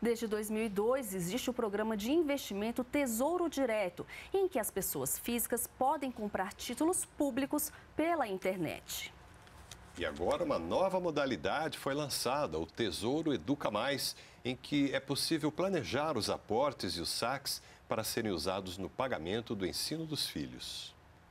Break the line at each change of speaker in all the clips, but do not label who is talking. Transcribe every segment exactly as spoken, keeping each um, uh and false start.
Desde dois mil e dois, existe o programa de investimento Tesouro Direto, em que as pessoas físicas podem comprar títulos públicos pela internet.
E agora uma nova modalidade foi lançada, o Tesouro Educa Mais, em que é possível planejar os aportes e os saques para serem usados no pagamento do ensino dos filhos.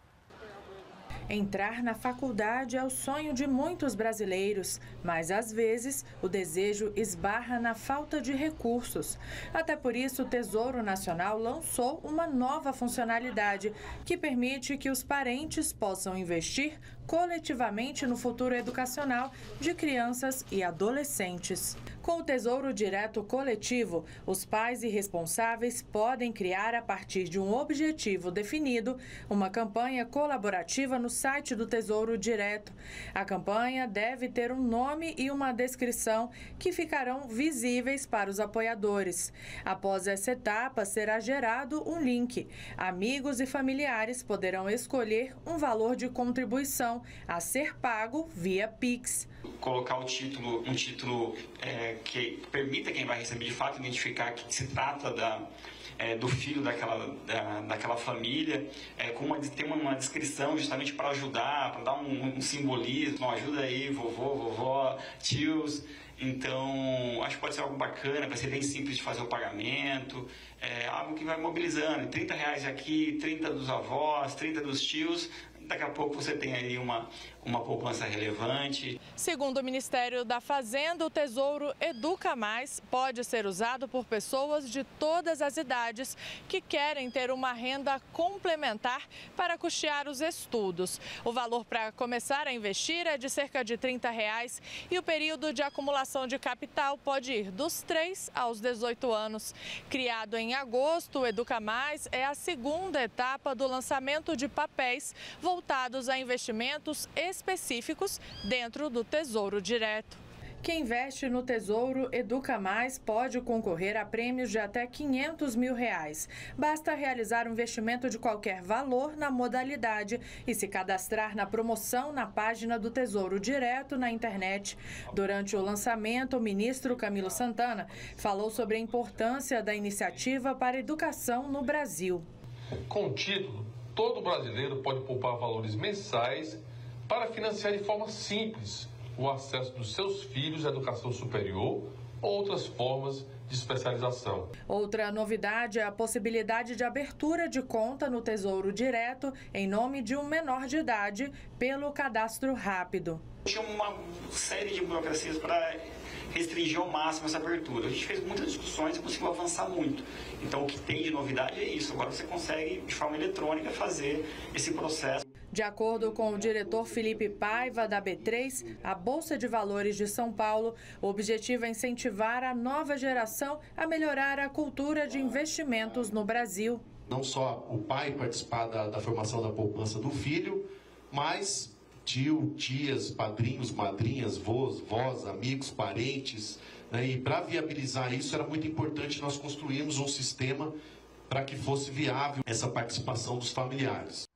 Entrar na faculdade é o sonho de muitos brasileiros, mas às vezes o desejo esbarra na falta de recursos. Até por isso, o Tesouro Nacional lançou uma nova funcionalidade que permite que os parentes possam investir coletivamente no futuro educacional de crianças e adolescentes. Com o Tesouro Direto Coletivo, os pais e responsáveis podem criar, a partir de um objetivo definido, uma campanha colaborativa no site do Tesouro Direto. A campanha deve ter um nome e uma descrição que ficarão visíveis para os apoiadores. Após essa etapa, será gerado um link. Amigos e familiares poderão escolher um valor de contribuição a ser pago via Pix.
Colocar o título, um título é, que permita quem vai receber de fato identificar que se trata da, é, do filho daquela, da, daquela família, é, com uma, tem uma, uma descrição justamente para ajudar, para dar um, um simbolismo, ajuda aí, vovô, vovó, tios. Então, acho que pode ser algo bacana, vai ser bem simples de fazer o pagamento, é algo que vai mobilizando, trinta reais aqui, trinta dos avós, trinta dos tios. Daqui a pouco você tem aí uma, uma poupança relevante.
Segundo o Ministério da Fazenda, o Tesouro Educa Mais pode ser usado por pessoas de todas as idades que querem ter uma renda complementar para custear os estudos. O valor para começar a investir é de cerca de trinta reais e o período de acumulação de capital pode ir dos três aos dezoito anos. Criado em agosto, o Educa Mais é a segunda etapa do lançamento de papéis voltados a investimentos específicos dentro do Tesouro Direto. Quem investe no Tesouro Educa Mais pode concorrer a prêmios de até quinhentos mil reais. Basta realizar um investimento de qualquer valor na modalidade e se cadastrar na promoção na página do Tesouro Direto na internet. Durante o lançamento, o ministro Camilo Santana falou sobre a importância da iniciativa para a educação no Brasil.
Com o título, todo brasileiro pode poupar valores mensais para financiar de forma simples o acesso dos seus filhos à educação superior ou outras formas de especialização.
Outra novidade é a possibilidade de abertura de conta no Tesouro Direto em nome de um menor de idade pelo cadastro rápido.
Tinha uma série de burocracias para restringir ao máximo essa abertura. A gente fez muitas discussões e conseguiu avançar muito. Então, o que tem de novidade é isso. Agora você consegue, de forma eletrônica, fazer esse processo.
De acordo com o diretor Felipe Paiva, da B três, a Bolsa de Valores de São Paulo, o objetivo é incentivar a nova geração a melhorar a cultura de investimentos no Brasil.
Não só o pai participar da, da formação da poupança do filho, mas tio, tias, padrinhos, madrinhas, vós, vós, amigos, parentes, né? E para viabilizar isso era muito importante nós construirmos um sistema para que fosse viável essa participação dos familiares.